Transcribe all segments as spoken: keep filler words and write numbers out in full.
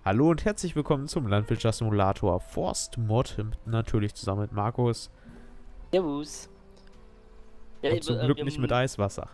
Hallo und herzlich willkommen zum Landwirtschaftssimulator Forst Mod, natürlich zusammen mit Markus Servus. Ja, und ich- zum äh, Glück wir nicht mit haben, Eiswasser.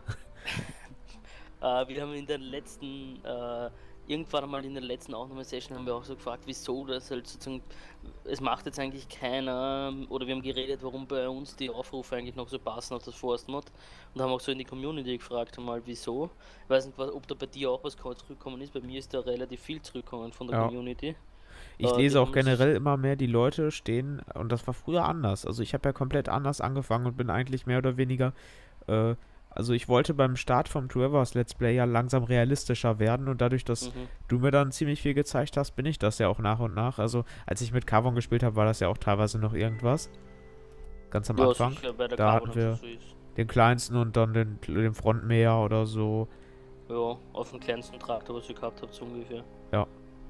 äh, wir haben in der letzten, äh, irgendwann einmal in der letzten Aufnahmesession haben wir auch so gefragt, wieso das halt sozusagen, es macht jetzt eigentlich keiner, oder wir haben geredet, warum bei uns die Aufrufe eigentlich noch so passen auf das Forstmod und haben auch so in die Community gefragt, mal wieso. Ich weiß nicht, was, ob da bei dir auch was zurückgekommen ist, bei mir ist da relativ viel zurückgekommen von der Ja, Community. ich Äh, die lese auch haben es, generell immer mehr, die Leute stehen, und das war früher anders. Also ich habe ja komplett anders angefangen und bin eigentlich mehr oder weniger, äh, also ich wollte beim Start vom Travers Let's Play ja langsam realistischer werden und dadurch, dass mhm. du mir dann ziemlich viel gezeigt hast, bin ich das ja auch nach und nach. Also als ich mit Carbon gespielt habe, war das ja auch teilweise noch irgendwas. Ganz am Ja, Anfang. sicher, bei der Da Carbon hatten und so, wir so ist. den kleinsten und dann den, den Frontmäher oder so. Ja, auf dem kleinsten Traktor, was ich gehabt habe, so ungefähr. Ja.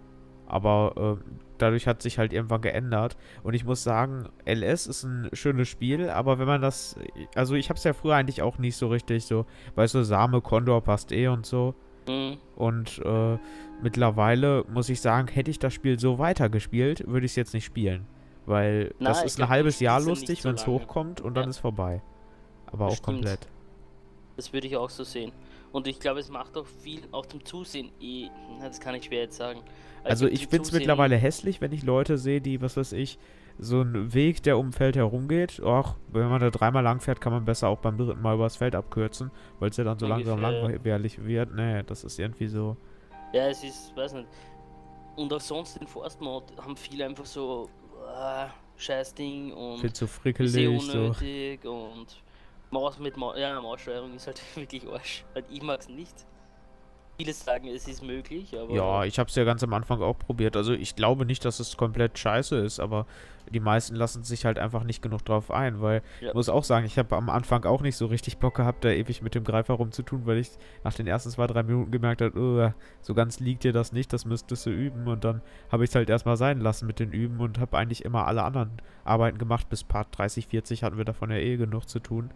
Aber äh, dadurch hat sich halt irgendwann geändert. Und ich muss sagen, L S ist ein schönes Spiel, aber wenn man das. Also ich habe es ja früher eigentlich auch nicht so richtig so. Weißt du, Same, Condor passt eh und so. Mhm. Und äh, mittlerweile muss ich sagen, hätte ich das Spiel so weitergespielt, würde ich es jetzt nicht spielen. Weil das Nein, ich ist ein glaube, man halbes Jahr spielt ja nicht lustig, so wenn es lange. hochkommt und dann Ja, ist vorbei. Aber das auch stimmt. komplett. Das würde ich auch so sehen. Und ich glaube, es macht auch viel, auch zum Zusehen eh. Na, das kann ich schwer jetzt sagen. Aber Also ich ich glaube, finde zum es Zusehen. mittlerweile hässlich, wenn ich Leute sehe, die, was weiß ich, so einen Weg, der um ein Feld herumgeht. Och, wenn man da dreimal lang fährt, kann man besser auch beim dritten Mal übers Feld abkürzen, weil es ja dann so langsam Ungefähr. langweilig wird. Nee, das ist irgendwie so Ja, es ist, weiß nicht. Und auch sonst in Forstmod haben viele einfach so äh, Scheißding viel und zu ist eh frickelig, so. unnötig und Maus mit Maus, ja, Maussteuerung ist halt wirklich Arsch. Halt, ich mag es nicht. Viele sagen, es ist möglich, aber Ja, ich habe es ja ganz am Anfang auch probiert. Also ich glaube nicht, dass es komplett scheiße ist, aber die meisten lassen sich halt einfach nicht genug drauf ein, weil ja. ich muss auch sagen, ich habe am Anfang auch nicht so richtig Bock gehabt, da ewig mit dem Greifer rumzutun, weil ich nach den ersten zwei, drei Minuten gemerkt habe, oh, so ganz liegt dir das nicht, das müsstest du üben. Und dann habe ich es halt erstmal sein lassen mit den Üben und habe eigentlich immer alle anderen Arbeiten gemacht. Bis Part dreißig, vierzig hatten wir davon ja eh genug zu tun.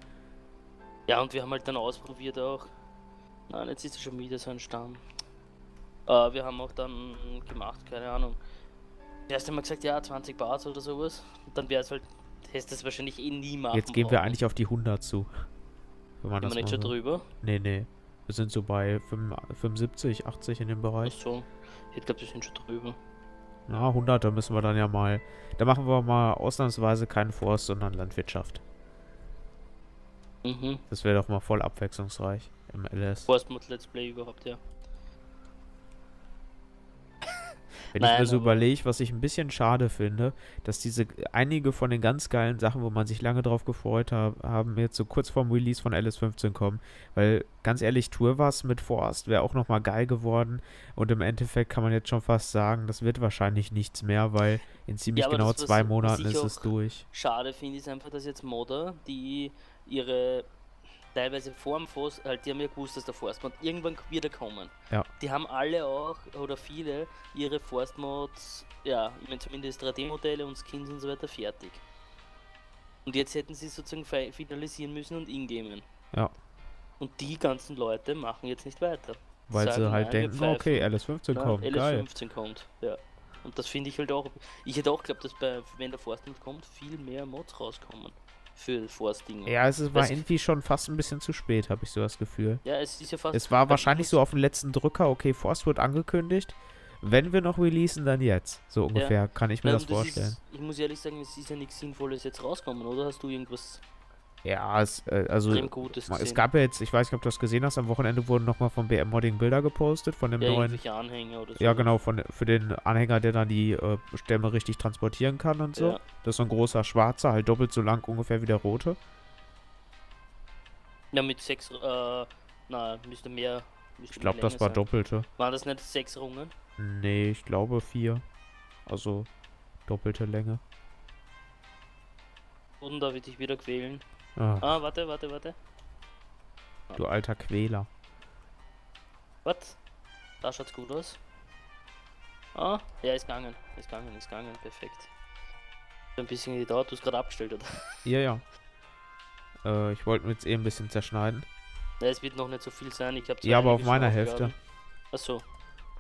Ja, und wir haben halt dann ausprobiert auch. Nein, jetzt ist es schon wieder so ein Stamm. Äh, wir haben auch dann gemacht, keine Ahnung. Erst einmal gesagt, ja, zwanzig Bars oder sowas. Und dann wäre es halt, hättest du das wahrscheinlich eh nie machen Jetzt gehen wir brauchen. eigentlich auf die hundert zu. Wenn man Sind das wir nicht mal schon so. drüber? Nee, nee. Wir sind so bei fünfundsiebzig, achtzig in dem Ach Bereich. so. Ich hätte geglaubt, wir sind schon drüber. Na, hundert, da müssen wir dann ja mal. Da machen wir mal ausnahmsweise keinen Forst, sondern Landwirtschaft. Mhm. Das wäre doch mal voll abwechslungsreich im L S. Forstmod Let's Play überhaupt, ja. Wenn ich mir Nein, so aber überlege, was ich ein bisschen schade finde, dass diese einige von den ganz geilen Sachen, wo man sich lange drauf gefreut hab, haben, jetzt so kurz vorm Release von L S fünfzehn kommen. Weil, ganz ehrlich, Turvas mit Forst wäre auch nochmal geil geworden. Und im Endeffekt kann man jetzt schon fast sagen, das wird wahrscheinlich nichts mehr, weil in ziemlich ja, aber genau das, was, zwei was Monaten ich ist es auch durch. schade finde, ist einfach, dass jetzt Modder, die ihre teilweise vor dem Forst, halt, die haben ja gewusst, dass der Forstmod irgendwann wird er kommen. Ja. Die haben alle auch, oder viele, ihre Forstmods, ja, ich meine zumindest drei D-Modelle und Skins und so weiter fertig. Und jetzt hätten sie sozusagen fi- finalisieren müssen und ingamen. Ja. Und die ganzen Leute machen jetzt nicht weiter. Die Weil sie sagen, halt nein, wir denken, okay, pfeifen. L S fünfzehn Nein, kommt, geil. L S fünfzehn kommt, ja. Und das finde ich halt auch. Ich hätte auch geglaubt, dass bei, wenn der Forstmod kommt, viel mehr Mods rauskommen. Für Forstdinge. Ja, es ist- war Das- irgendwie schon fast ein bisschen zu spät, habe ich so das Gefühl. Ja, es ist ja fast. Es war aber wahrscheinlich ich so muss- auf den letzten Drücker, okay, Forst wird angekündigt. Wenn wir noch releasen, dann jetzt. So ungefähr, kann ich mir Nein, das und das vorstellen. Ist, ich muss ehrlich sagen, es ist ja nichts Sinnvolles jetzt rauskommen, oder? Hast du irgendwas Ja, es, äh, also extrem Gutes es gesehen? gab ja jetzt, ich weiß nicht, ob du das gesehen hast, am Wochenende wurden nochmal von B M Modding Bilder gepostet, von dem Ja, neuen, irgendwelche Anhänger oder so. ja genau, von, für den Anhänger, der dann die äh, Stämme richtig transportieren kann und so. Ja. Das ist so ein großer schwarzer, halt doppelt so lang ungefähr wie der rote. Ja, mit sechs, äh, na, müsste mehr. Müsste Ich glaube, mehr das Länge war sein. doppelte. Waren das nicht sechs Rungen? Nee, ich glaube vier. Also doppelte Länge. Und da wird ich wieder quälen. Ah, Ah, warte, warte, warte. du alter Quäler. Was? Da schaut's gut aus. Ah, ja, ist gegangen. Ist gegangen, ist gegangen. Perfekt. Ein bisschen gedauert, du hast gerade abgestellt, oder? Ja, ja. Äh, ich wollte mir jetzt eh ein bisschen zerschneiden. Ja, es wird noch nicht so viel sein. Ich habe Ja, aber auf meiner Hälfte. Achso.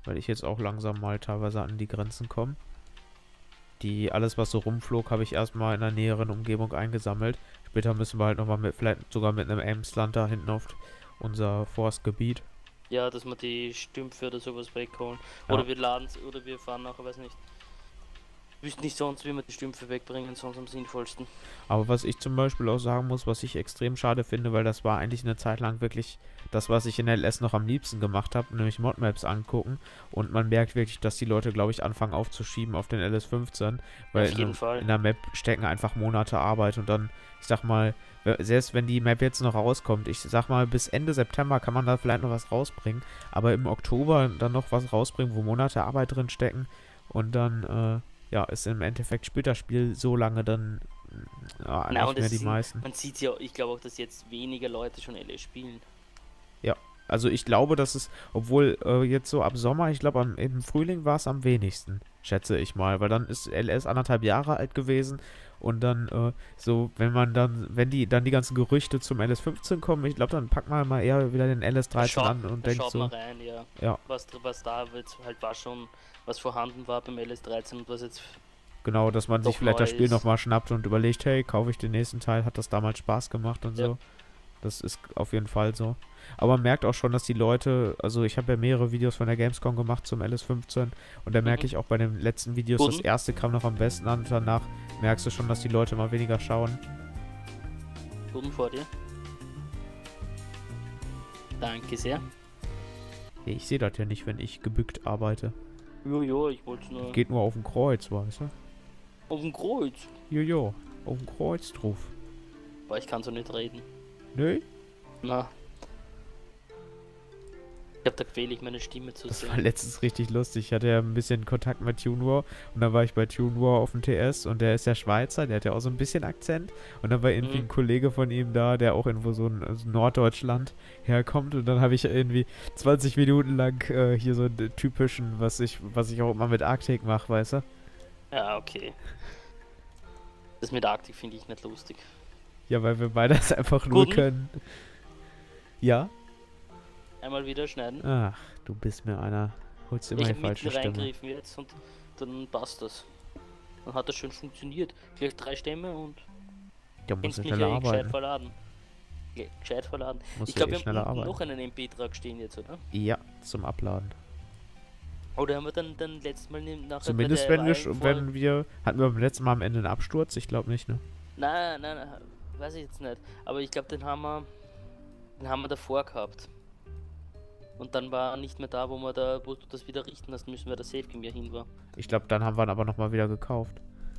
weil ich jetzt auch langsam mal teilweise an die Grenzen komme. Die, alles was so rumflog, habe ich erstmal in der näheren Umgebung eingesammelt. Später müssen wir halt nochmal mit, vielleicht sogar mit einem Emsland da hinten auf unser Forstgebiet. Ja, dass wir die Stümpfe oder sowas wegholen. Ja. Oder wir laden oder wir fahren nachher, weiß nicht. Ich wüsste nicht sonst, wie wir die Stümpfe wegbringen, sonst am sinnvollsten. Aber was ich zum Beispiel auch sagen muss, was ich extrem schade finde, weil das war eigentlich eine Zeit lang wirklich das, was ich in L S noch am liebsten gemacht habe, nämlich Modmaps angucken. Und man merkt wirklich, dass die Leute, glaube ich, anfangen aufzuschieben auf den L S fünfzehn, weil Auf jeden in, Fall. in der Map stecken einfach Monate Arbeit und dann, ich sag mal, selbst wenn die Map jetzt noch rauskommt, ich sag mal, bis Ende September kann man da vielleicht noch was rausbringen, aber im Oktober dann noch was rausbringen, wo Monate Arbeit drin stecken und dann, äh, ja, ist im Endeffekt spielt das Spiel so lange dann ja, Na, nicht mehr die sind, meisten. Man sieht ja, ich glaube auch, dass jetzt weniger Leute schon L S spielen. Ja, also ich glaube, dass es, obwohl äh, jetzt so ab Sommer, ich glaube im Frühling war es am wenigsten, schätze ich mal, weil dann ist L S anderthalb Jahre alt gewesen und dann äh, so, wenn man dann, wenn die dann die ganzen Gerüchte zum L S fünfzehn kommen, ich glaube, dann packt man mal eher wieder den L S dreizehn Schaut, an und denkt schaut so, mal rein, ja. ja, Was, was da jetzt halt war schon, was vorhanden war beim L S dreizehn und was jetzt genau, dass man sich doch vielleicht neu das Spiel ist. nochmal schnappt und überlegt, hey, kaufe ich den nächsten Teil, hat das damals Spaß gemacht und Ja. so. Das ist auf jeden Fall so. Aber man merkt auch schon, dass die Leute, also ich habe ja mehrere Videos von der Gamescom gemacht zum L S fünfzehn und da merke Mhm. ich auch bei den letzten Videos, Guten. das erste kam noch am besten an und danach merkst du schon, dass die Leute mal weniger schauen. Guten vor dir. Danke sehr. Ich sehe das ja nicht, wenn ich gebückt arbeite. Jojo, ich wollte nur. Geht nur auf dem Kreuz, weißt du? Auf dem Kreuz. Jojo, auf dem Kreuz drauf. Boah, ich kann so nicht reden. Nö, Na. Ich hab da quäle ich meine Stimme zu das sehen. war letztens richtig lustig. Ich hatte ja ein bisschen Kontakt mit TuneWar und dann war ich bei TuneWar auf dem T S und der ist ja Schweizer, der hat ja auch so ein bisschen Akzent und dann war irgendwie Mhm. ein Kollege von ihm da, der auch irgendwo so in also Norddeutschland herkommt und dann habe ich irgendwie zwanzig Minuten lang äh, hier so einen typischen, was ich, was ich auch immer mit Arktik mache, weißt du? Ja, okay. Das mit Arktik finde ich nicht lustig. Ja, weil wir beide das einfach nur Guten. können. Ja? Einmal wieder schneiden. Ach, du bist mir einer. Holst immer Ich die habe mitten falsche Stimme. reingegriffen jetzt und dann passt das. Dann hat das schön funktioniert. Gleich drei Stämme und Der muss kannst ja mich schneller ja eh gescheit arbeiten. verladen. Ge gescheit verladen. Muss Ich ja glaube, eh wir schneller haben arbeiten. noch einen M P-Trag stehen jetzt, oder? Ja, zum Abladen. Oder haben wir dann, dann letztes Mal ne- nachher Zumindest bei der wenn wir, Wahl sch- vor- wenn wir, hatten wir beim letzten Mal am Ende einen Absturz? Ich glaube nicht, ne? Nein, nein, nein, weiß ich jetzt nicht. Aber ich glaube, den haben wir, den haben wir davor gehabt. Und dann war er nicht mehr da, wo wir da, wo du das wieder richten hast, müssen wir da Safe Game ja hin war. Ich glaube, dann haben wir ihn aber nochmal wieder gekauft.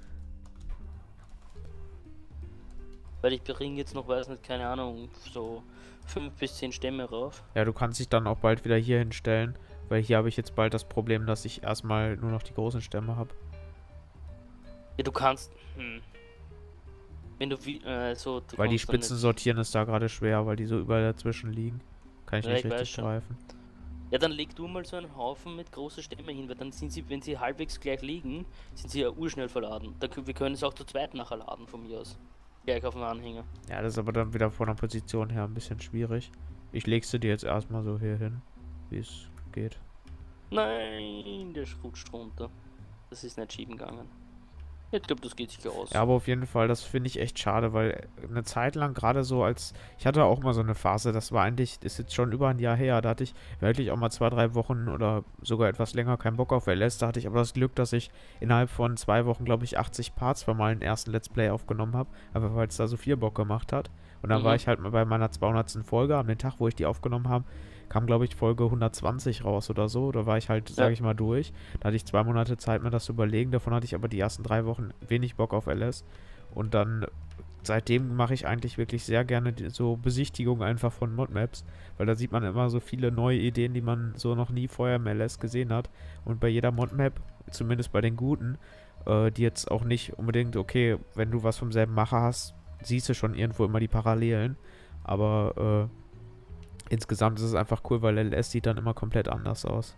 Weil ich bringe jetzt noch, weiß nicht, keine Ahnung, so fünf bis zehn Stämme rauf. Ja, du kannst dich dann auch bald wieder hier hinstellen, weil hier habe ich jetzt bald das Problem, dass ich erstmal nur noch die großen Stämme habe. Ja, du kannst, hm. Wenn du wie, äh, so. Du Weil die kommst dann Spitzen nicht- sortieren ist da gerade schwer, weil die so überall dazwischen liegen. Kann ich Ja, nicht ich weiß richtig schon. greifen. Ja, dann leg du mal so einen Haufen mit großen Stämmen hin, weil dann sind sie, wenn sie halbwegs gleich liegen, sind sie ja urschnell verladen. Da, kö- wir können es auch zu zweit nachher laden von mir aus. Gleich auf dem Anhänger. Ja, das ist aber dann wieder von der Position her ein bisschen schwierig. Ich leg's dir jetzt erstmal so hier hin, wie es geht. Nein, der rutscht runter. Das ist nicht schieben gegangen. Ich glaube, das geht sich aus. Ja, aber auf jeden Fall, das finde ich echt schade, weil eine Zeit lang gerade so als, ich hatte auch mal so eine Phase, das war eigentlich, ist jetzt schon über ein Jahr her, da hatte ich wirklich auch mal zwei, drei Wochen oder sogar etwas länger keinen Bock auf L S, da hatte ich aber das Glück, dass ich innerhalb von zwei Wochen, glaube ich, achtzig Parts für meinen ersten Let's Play aufgenommen habe, aber weil es da so viel Bock gemacht hat. Und dann Mhm. war ich halt mal bei meiner zweihundertsten Folge, an dem Tag, wo ich die aufgenommen habe, kam, glaube ich, Folge hundertzwanzig raus oder so. Da war ich halt, sage Ja. ich mal, durch. Da hatte ich zwei Monate Zeit, mir das zu überlegen. Davon hatte ich aber die ersten drei Wochen wenig Bock auf L S. Und dann, seitdem mache ich eigentlich wirklich sehr gerne die, so Besichtigungen einfach von Modmaps. Weil da sieht man immer so viele neue Ideen, die man so noch nie vorher im L S gesehen hat. Und bei jeder Modmap, zumindest bei den guten, äh, die jetzt auch nicht unbedingt, okay, wenn du was vom selben Macher hast, siehst du schon irgendwo immer die Parallelen. Aber, äh, insgesamt ist es einfach cool, weil L S sieht dann immer komplett anders aus.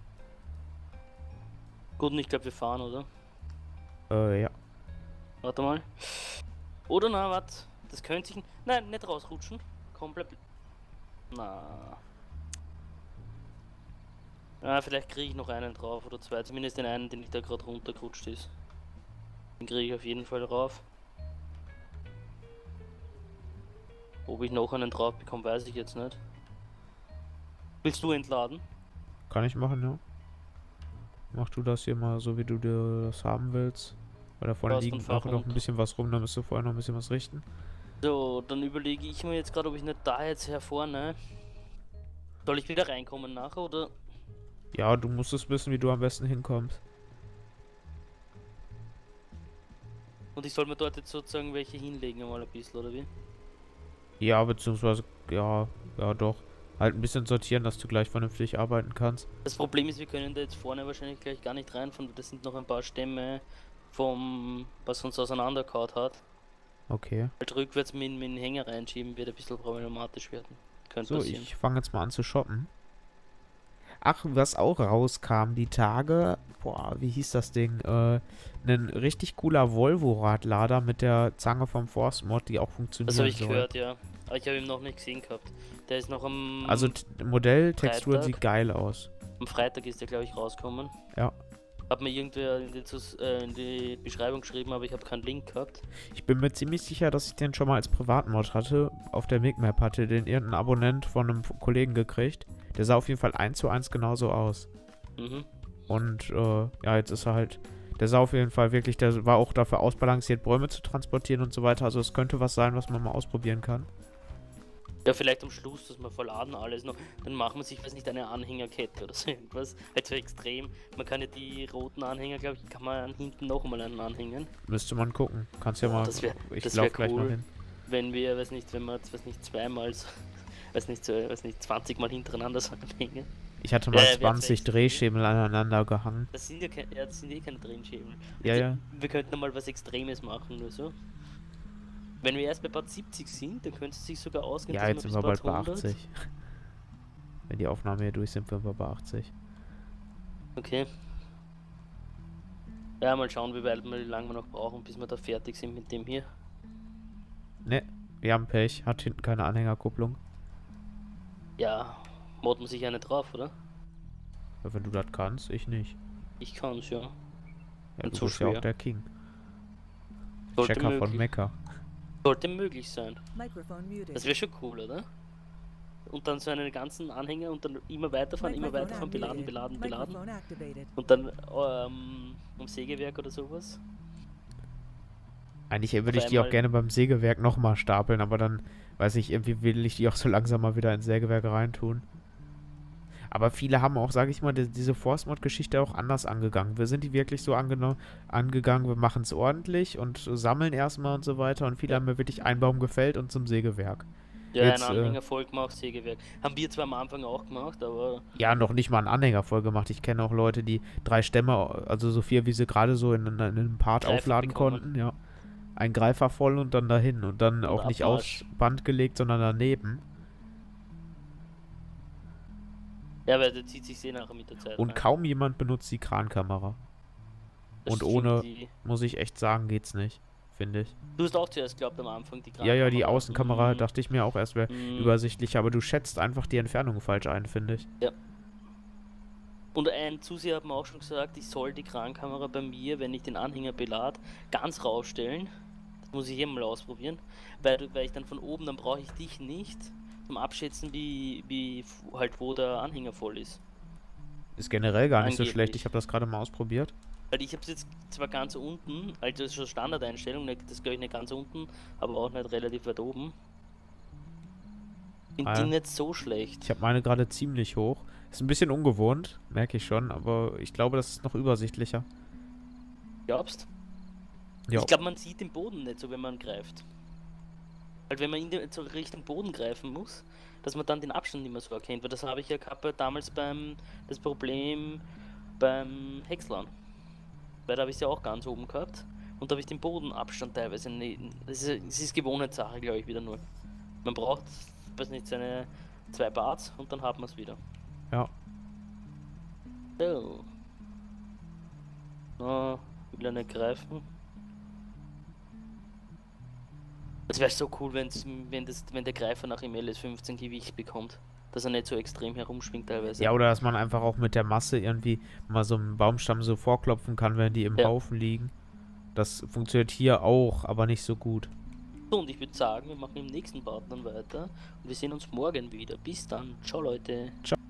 Gut, und ich glaube, wir fahren, oder? Äh, ja. Warte mal. Oder na, warte. Das könnte sich. Nein, nicht rausrutschen. Komplett. Na. Ah, vielleicht kriege ich noch einen drauf oder zwei, zumindest den einen, den ich da gerade runtergerutscht ist. Den kriege ich auf jeden Fall drauf. Ob ich noch einen drauf bekomme, weiß ich jetzt nicht. Willst du entladen? Kann ich machen, ja. Mach du das hier mal so, wie du dir das haben willst. Weil da vorne Passt liegt und auch Fach noch ein und- bisschen was rum, da müsst du vorher noch ein bisschen was richten. So, dann überlege ich mir jetzt gerade, ob ich nicht da jetzt hervorne. Soll ich wieder reinkommen nachher oder? Ja, du musst es wissen, wie du am besten hinkommst. Und ich soll mir dort jetzt sozusagen welche hinlegen, mal ein bisschen, oder wie? Ja, beziehungsweise, ja, ja doch. Halt ein bisschen sortieren, dass du gleich vernünftig arbeiten kannst. Das Problem ist, wir können da jetzt vorne wahrscheinlich gleich gar nicht reinfahren, weil das sind noch ein paar Stämme vom, was uns auseinandergehauen hat. Okay. Halt rückwärts mit, mit den Hänger reinschieben wird ein bisschen problematisch werden. Könnte So, passieren. ich fange jetzt mal an zu shoppen. Ach, was auch rauskam die Tage, boah, wie hieß das Ding? Äh, ein richtig cooler Volvo-Radlader mit der Zange vom Forstmod, die auch funktionieren Das habe ich soll. gehört, ja. Aber ich habe ihn noch nicht gesehen gehabt. Der ist noch am... Also Modelltextur Freitag. sieht geil aus. Am Freitag ist der, glaube ich, rausgekommen. Ja. Hat mir irgendwer in die, Zus- äh, in die Beschreibung geschrieben, aber ich habe keinen Link gehabt. Ich bin mir ziemlich sicher, dass ich den schon mal als Privatmod hatte. Auf der Micmap hatte den irgendein Abonnent von einem Kollegen gekriegt. Der sah auf jeden Fall eins zu eins genauso aus. Mhm. Und äh, ja, jetzt ist er halt... Der sah auf jeden Fall wirklich... Der war auch dafür ausbalanciert, Bäume zu transportieren und so weiter. Also es könnte was sein, was man mal ausprobieren kann. Ja, vielleicht am Schluss, dass wir verladen alles noch. Dann machen wir sich, weiß nicht, eine Anhängerkette oder so irgendwas. Halt so extrem. Man kann ja die roten Anhänger, glaube ich, kann man hinten noch mal einen anhängen. Müsste man gucken. Kannst ja Boah, mal... das wär- ich das lauf wär gleich cool. mal hin. Wenn wir, weiß nicht, wenn wir, weiß nicht, zweimal, so, weiß nicht, so, weiß nicht, zwanzig Mal hintereinander so anhängen. Ich hatte mal Äh, wär zwanzig sechzig, Drehschemel aneinander gehangen. Das sind ja, kein, ja, das sind eh keine Drehschemel. Ja, ja. Wir könnten mal was Extremes machen, nur so. Wenn wir erst bei Part siebzig sind, dann könnte es sich sogar ausgehen, Ja, jetzt dass sind wir bis bald bei Part hundert. achtzig. Wenn die Aufnahme hier durch sind, sind wir bei achtzig. Okay. Ja, mal schauen, wie weit wir, wie lange wir noch brauchen, bis wir da fertig sind mit dem hier. Ne, wir haben Pech. Hat hinten keine Anhängerkupplung. Ja, modden wir sich eine drauf, oder? Ja, wenn du das kannst, ich nicht. Ich kann's, ja. Ja, Und du zu bist ja auch schwer. der King. Sollte Checker von möglich, Mekka. sollte möglich sein. Microphone muted. Das wäre schon cool, oder? Und dann so einen ganzen Anhänger und dann immer weiterfahren, immer Microphone weiterfahren, beladen, unmuted. beladen, beladen. Microphone activated. Und dann ähm, am Sägewerk oder sowas. Eigentlich würde ich die auch einmal- gerne beim Sägewerk nochmal stapeln, aber dann, weiß ich, irgendwie will ich die auch so langsam mal wieder ins Sägewerk reintun. Aber viele haben auch, sage ich mal, die, diese Forstmod-Geschichte auch anders angegangen. Wir sind die wirklich so angeno- angegangen, wir machen es ordentlich und sammeln erstmal und so weiter. Und viele Ja. haben mir wirklich einen Baum gefällt und zum Sägewerk. Ja, Jetzt, einen äh, Anhänger voll gemacht, Sägewerk. Haben wir zwar am Anfang auch gemacht, aber Ja, noch nicht mal einen Anhänger voll gemacht. Ich kenne auch Leute, die drei Stämme, also so viel, wie sie gerade so in, in einem Part Greifer aufladen bekommen. konnten, ja. Ein Greifer voll und dann dahin. Und dann Und auch nicht Abmarsch. aufs Band gelegt, sondern daneben. ja, weil der zieht sich sehr nachher mit der Zeit. Und rein. kaum jemand benutzt die Krankamera. Das und stimmt, ohne- Die, Muss ich echt sagen, geht's nicht. Finde ich. du hast auch zuerst glaubt am Anfang die Ja, ja, die Krankamera. Außenkamera Mhm. dachte ich mir auch erst wäre Mhm. übersichtlich, aber du schätzt einfach die Entfernung falsch ein, finde ich. Und ein Zuseher hat mir auch schon gesagt, ich soll die Krankamera bei mir, wenn ich den Anhänger belade, ganz rausstellen. Das muss ich hier mal ausprobieren. Weil, du- weil ich dann von oben, dann brauche ich dich nicht zum Abschätzen, wie, wie f- halt wo der Anhänger voll ist. Ist generell gar nicht so Angeblich. schlecht. Ich habe das gerade mal ausprobiert. Weil ich habe es jetzt zwar ganz unten, also das ist schon Standardeinstellung, nicht- das glaube ich nicht ganz unten, aber auch nicht relativ weit oben. Finde Ah, die ja. nicht so schlecht. Ich habe meine gerade ziemlich hoch. Ist ein bisschen ungewohnt, merke ich schon, aber ich glaube, das ist noch übersichtlicher. Glaubst? Ja, Ich glaube, man sieht den Boden nicht so, wenn man greift. Halt, wenn man in den, so Richtung Boden greifen muss, dass man dann den Abstand nicht mehr so erkennt. Weil das habe ich ja gehabt damals beim, das Problem beim Häckslern. Weil da habe ich es ja auch ganz oben gehabt. Und da habe ich den Bodenabstand teilweise nicht. Das ist, das ist Gewohnheitssache, glaube ich, wieder nur. Man braucht, weiß nicht, seine zwei Barts und dann hat man es wieder. ja. So. Na, will er nicht greifen. Es wäre so cool, wenn's, wenn, das, wenn der Greifer nach im L S fünfzehn Gewicht bekommt. dass er nicht so extrem herumschwingt teilweise. Ja, oder dass man einfach auch mit der Masse irgendwie mal so extrem herumschwingt Ja, teilweise. oder dass man einfach auch mit der Masse irgendwie mal so einen Baumstamm so vorklopfen kann, wenn die im Ja. Haufen liegen. Das funktioniert hier auch, aber nicht so gut. So, und ich würde sagen, wir machen im nächsten Part dann weiter und wir sehen uns morgen wieder. Bis dann. Ciao, Leute. Ciao.